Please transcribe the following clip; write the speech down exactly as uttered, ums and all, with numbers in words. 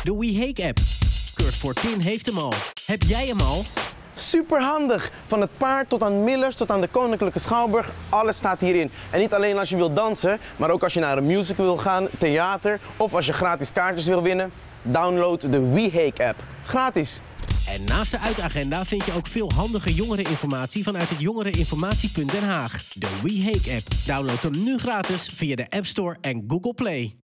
De WeHake-app. Kurt Fortin heeft hem al. Heb jij hem al? Superhandig! Van het paard tot aan Millers tot aan de Koninklijke Schouwburg, alles staat hierin. En niet alleen als je wilt dansen, maar ook als je naar een musical wil gaan, theater of als je gratis kaartjes wil winnen. Download de WeHake-app. Gratis! En naast de uitagenda vind je ook veel handige jongereninformatie vanuit het Jongereninformatiepunt Den Haag. De WeHake-app. Download hem nu gratis via de App Store en Google Play.